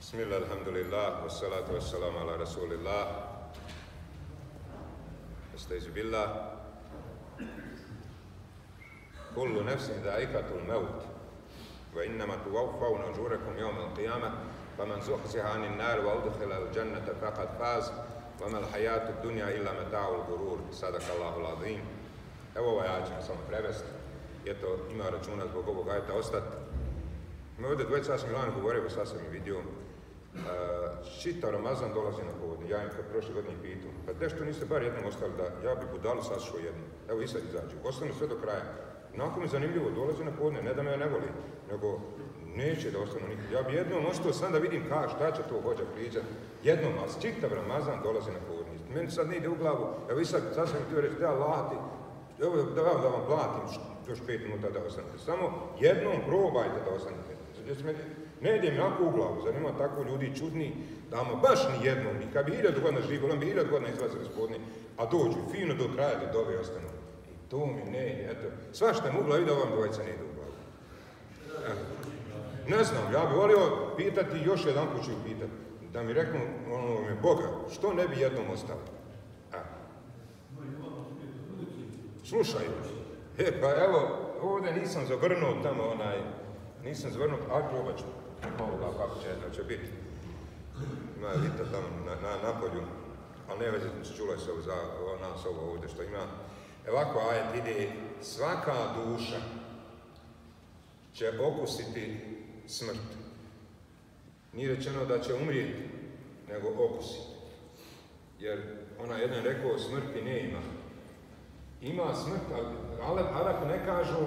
Bismillah, alhamdulillah, wassalatu wassalamu ala rasulillah. Estaizu billah. Kullu nefsin dhaikatul maut. Wa innama tuwaffawna ujurakum yawma al-qiyamah. Faman zuhziha anin nar wa udkhila al-jannata faqad faz. Wa mal hayatu dunya illa mata'ul gurur. Sadakallahu al-azim. Evo ovaj ajet ćemo samo prevesti. Eto, ima računa zbog ovog ajeta ostati. Mi ovdje dvojica sam Milano govorio, pa sad sam i vidio. Čitav Ramazan dolazi na povodnje. Ja im kad prošle godine pitu, pa nešto niste bar jednom ostali da ja bi budalu saslušao jednom. Evo i sad izađu. Ostanu sve do kraja. Onako mi zanimljivo, dolazi na povodnje, ne da me ne voli, nego neće da ostanu nikad. Ja bi jednom ostao sam da vidim šta će to hođa pričati. Jednom, ali čitav Ramazan dolazi na povodnje. Meni sad ne ide u glavu, evo i sad sam htio reći, da lahati, evo da vam platim još 5 minuta da ostanete. Samo jednom probajte da ostanete. Ne ide mi onako u glavu, zar ima tako ljudi čudni, da ama baš ni jednom, i kad bi 1000 godina živo, on bi 1000 godina izlazili spodne, a dođu fino do kraja da dove ostanu. I to mi ne ide, eto, svašta mu u glavi da ovam dvojica ne ide u glavu. Ne znam, ja bi volio pitati, još jedan put ću pitati, da mi reknu, Boga, što ne bi jednom ostalo? Slušaju. Pa evo, ovdje nisam zavrnuo tamo nisam zavrnuo, a probat ću. Ovoga, kako će biti. Ima Vita tamo na polju, ali ne veze, čula se za nas ovo ovdje što ima. Ovako ajet ide, svaka duša će okusiti smrt. Nije rečeno da će umrijeti, nego okusiti. Jer ona jedan rekao, smrti ne ima. Ima smrt, ali Arapi ne kažu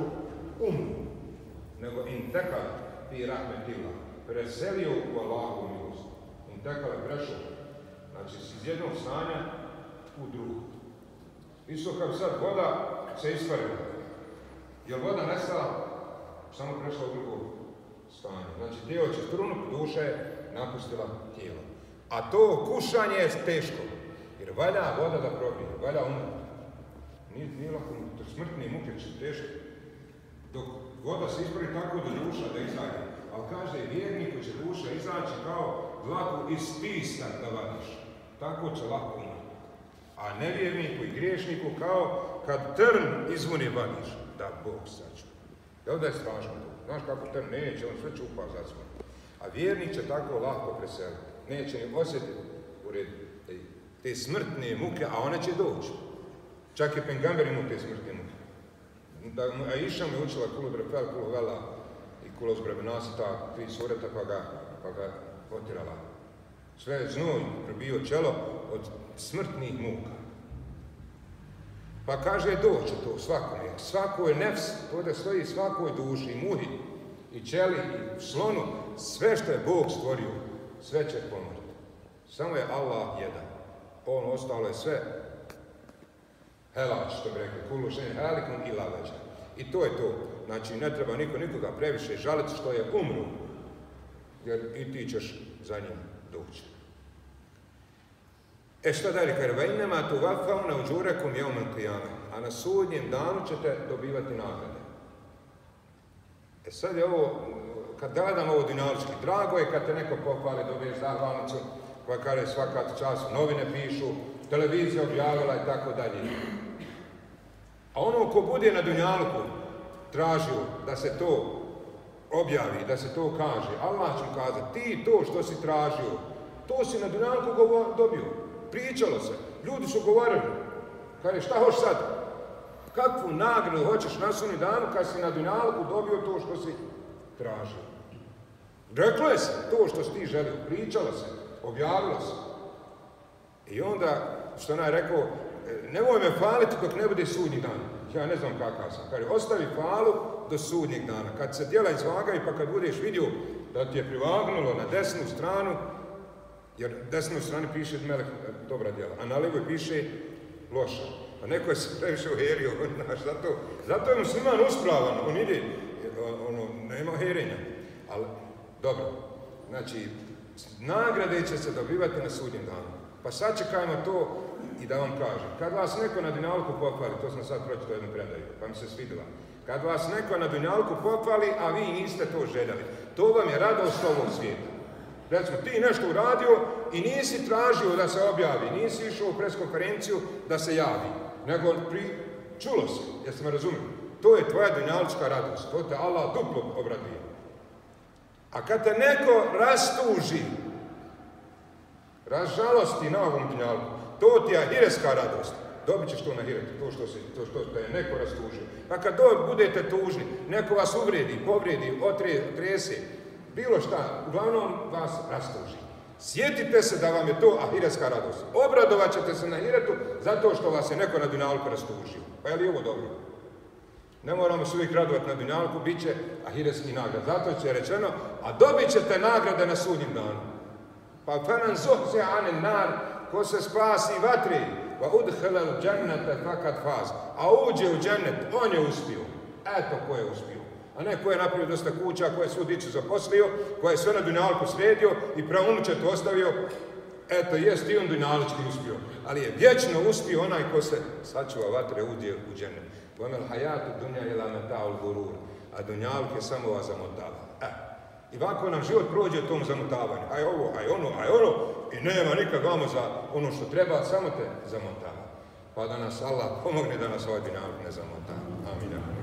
nego intekal fi rahmetillah, preselio u Allahu milost. Intekal je prešao, znači iz jednog stanja u drugo. Isto kao sad voda se isparila. Jer voda nestala, samo prešla u drugo stanje. Znači tijelo će strunut, duša je napustila tijelo. A to kušanje je teško, jer valja voda da probije, valja umrti. Nije lako, smrtne muke će teško. Dok voda se ispravi tako da duša da izađe. Ali kaže, vjerniku će duša izaći kao dlaku iz pista da vadiš. Tako će lako umrti. A nevjerniku i griješniku kao kad trn izvuni vadiš. Da Bog sačuva. Jel da je strašno to? Znaš kako trn neće, on sve čupa za sve. A vjernik će tako lako preseliti. Neće ni osjetiti u redu te smrtne muke, a one će doći. Čak i Pengamber imao te smrtne muke. A Iša mi učila kulu brefel, kulu vela i kulu zbrebenasi, ta 3 sureta pa ga potirala. Sve je znoj prebio čelo od smrtnih muka. Pa kaže, doće to svakome, svakoj nefs, to da stoji svakoj duši, i muhi, i čeli, i slonu, sve što je Bog stvorio, sve će pomrti. Samo je Allah jedan. On ostalo je sve helač, što bi rekli, kullu šein halikum illa veđa. I to je to. Znači, ne treba nikoga previše žaliti što je umru, jer i ti ćeš za njim doći. Šta dalje, kaže, va innama tuwaffawna ujurakum yawma al-qiyamah, a na sudnjem danu ćete dobivati nagrade. Sad je ovo, kad gledamo ovo dinarički, drago je kad te neko pohvali, dobiješ zahvalnicu, koja kaže svaka čas, novine pišu, televizija objavila i tako dalje. A ono ko bude na dunjaluku tražio da se to objavi, da se to kaže, Allah će mu kazati, ti to što si tražio, to si na dunjaluku dobio. Pričalo se, ljudi su govorili. Kaže, šta hoš sad? Kakvu nagradu hoćeš na sudnjem danu kad si na dunjaluku dobio to što si tražio? Reklo je se to što si ti želio, pričalo se, objavilo se. I onda, što onaj rekao, nemoj me faliti dok ne bude sudnji dan. Ja ne znam kakav sam. Kaže, ostavi falu do sudnjeg dana. Kad se djela izvagaju, pa kad budeš vidio da ti je privagnulo na desnu stranu, jer desnoj strani piše melek dobra djela, a na levoj piše loša. A neko je se previše uherio, zato je musliman uspravan, on ide, nema herenja. Ali, dobro, znači, nagrade će se dobivati na sudnjem danu. Pa sad čekajmo to i da vam kažem. Kad vas neko na dunjaluku pohvali, to sam sad pročitao jednu predaju, pa mi se svidjela. Kad vas neko na dunjaluku pohvali, a vi niste to željeli, to vam je radost ovog svijeta. Recimo, ti nešto uradio i nisi tražio da se objavi, nisi išao u preskonferenciju da se javi, nego čulo se, jeste me razumili? To je tvoja dunjalučka radost, to te Allah duplo obraduje. A kad te neko rastuži, razžalosti na ovom dunjalku, to ti je ahiretska radost. Dobit ćeš to na ahiretu, to što te je neko rastužio. Pa kad budete tužni, neko vas uvredi, povredi, otrese, bilo šta, uglavnom vas rastuži. Sjetite se da vam je to ahiretska radost. Obradovat ćete se na ahiretu zato što vas je neko na dunjalku rastužio. Pa je li ovo dobro? Ne moramo se uvijek radovati na dunjalku, bit će ahiretski nagrad. Zato će rečeno, a dobit ćete nagrade na sudnjem danu. Pa fanan zuhziha anin nar, ko se spasi vatri, va udhilal džennete fakat faz. A uđe u džennet, on je uspio. Eto ko je uspio. A ne ko je napravio dosta kuća, ko je svu dicu zaposlio, ko je sve na dunjalku sredio i praunučetu ostavio. Eto, jest i on dunjalučki uspio. Ali je vječno uspio onaj ko se sačuva vatre, uđe u džennet. Vomel hajatu dunja ila meta'ul gurur. A dunjaluk je samo vas zamotava. I ovako nam život prođe u tom zamotavanju. Aj ovo, aj ono, i nema nikad vamo za ono što treba, samo te zamotava. Pa da nas Allah pomogne da nas ovaj dunjaluk ne zamotava. Amin.